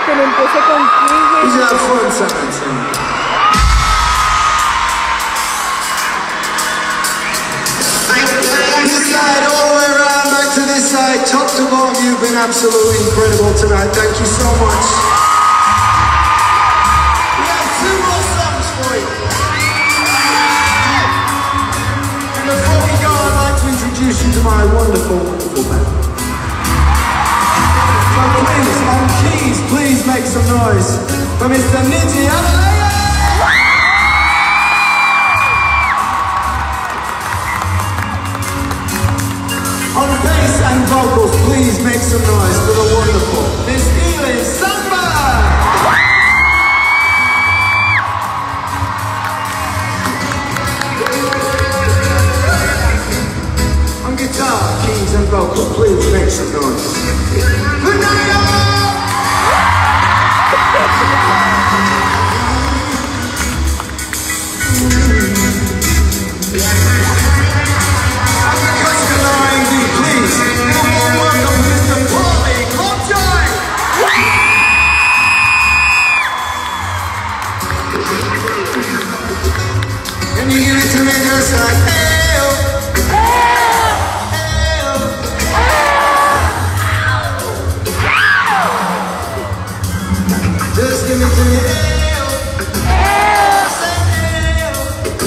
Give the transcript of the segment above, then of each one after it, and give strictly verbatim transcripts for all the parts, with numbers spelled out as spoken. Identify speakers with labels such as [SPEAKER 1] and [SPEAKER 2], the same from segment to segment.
[SPEAKER 1] que no empiece con
[SPEAKER 2] He's had fun sometimes. This side, all the way around, back to this side. Top to bottom, you've been absolutely incredible tonight. Thank you so much. We have two more songs for you. And before we go, I'd like to introduce you to my wonderful, wonderful band. So please, on keys, please make some noise for Mister Nidji Avalaya. On bass and vocals, please make some noise for the wonderful Miss Elin Samba. On guitar, keys and vocals, please make some noise. Good night, all! Can you give it to me just like hey-oh, hey-oh, hey-oh. Just give it to me hey-oh, hey-oh, say hey-oh,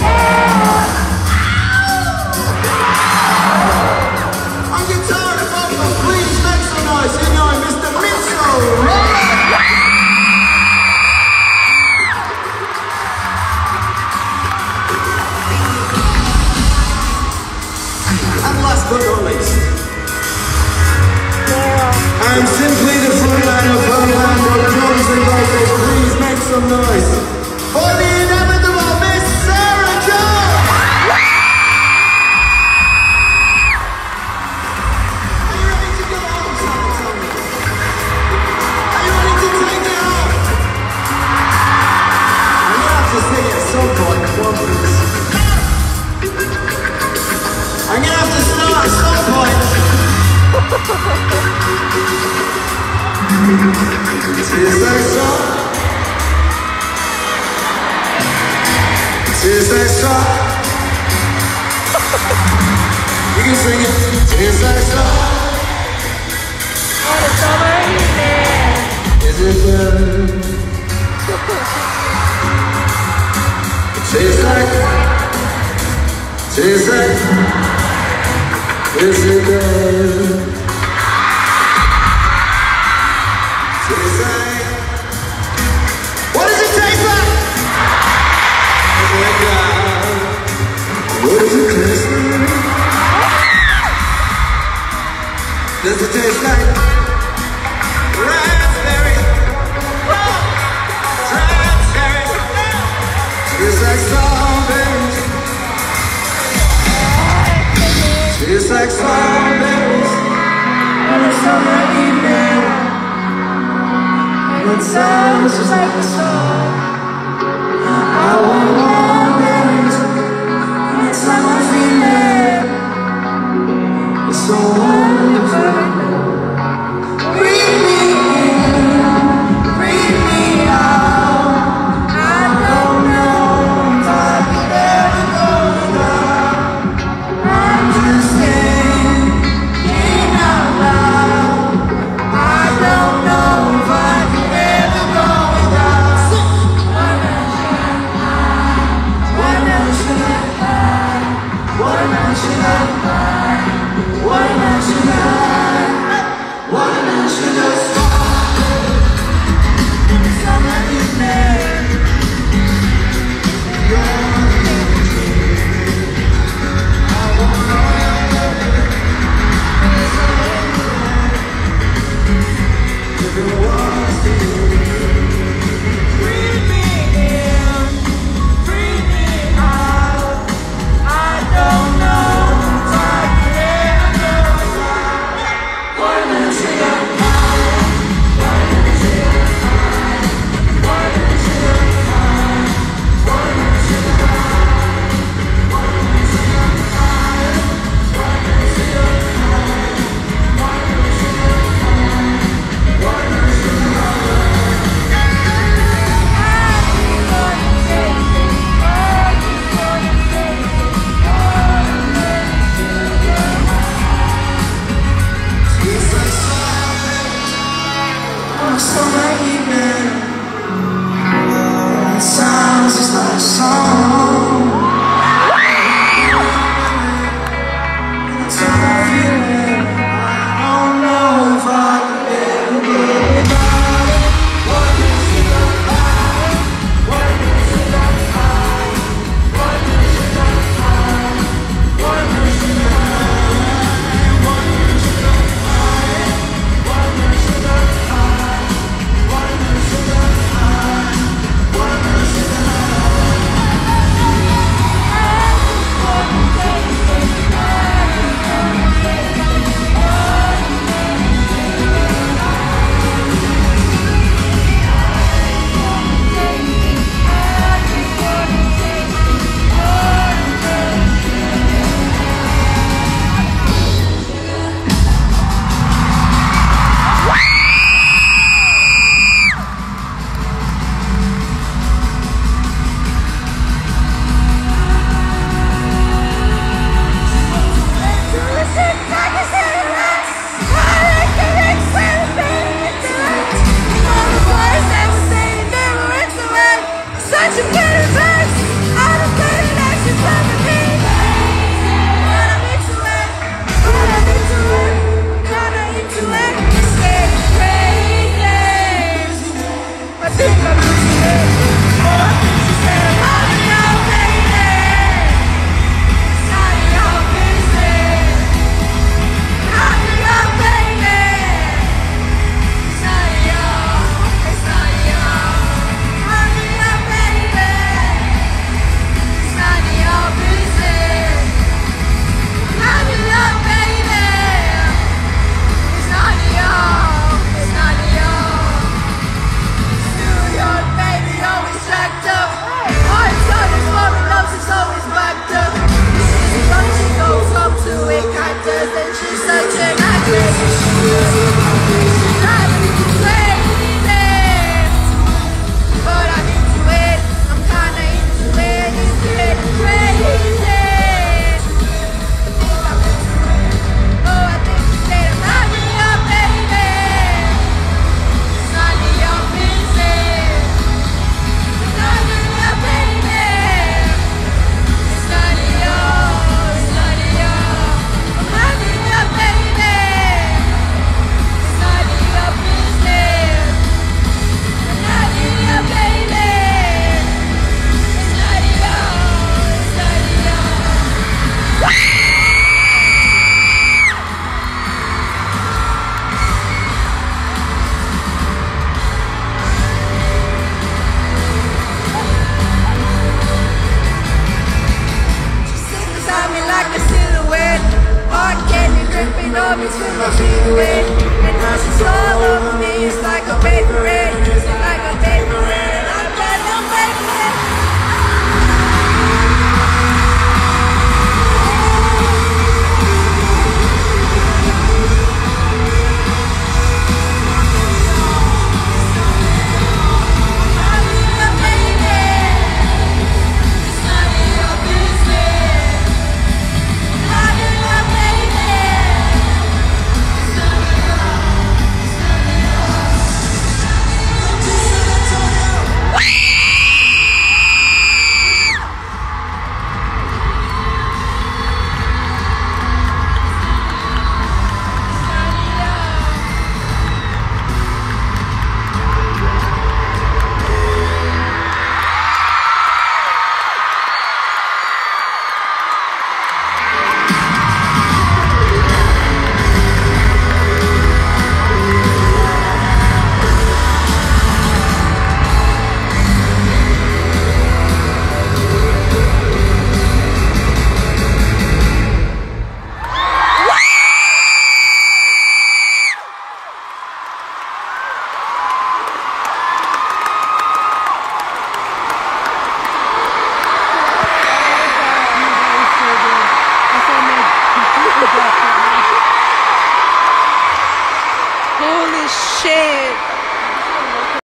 [SPEAKER 2] hey-oh. On guitar and vocal, please make some noise. Enjoy Mister Mitchell. But not least, I'm simply the frontline of her band of drums and vocals. Please make some noise for the inevitable Miss Sarah Jones. Are you ready to go home, Sarah? Tell me. Are you ready to take it home? I'm gonna have to sing at some point. Come on, please. I'm gonna have to start at some point. Tastes like salt. Tastes like salt. You can sing it. Tastes like salt.
[SPEAKER 1] Oh, it's already there.
[SPEAKER 2] Is it good? It tastes like. Tastes like. Is it good? Tastes like. What does it taste like? Oh my God. What does it taste like? Does it taste like raspberry? Raspberry. Tastes like strawberries. Tastes like strawberries on a summer evening. It sounds just like a song. I want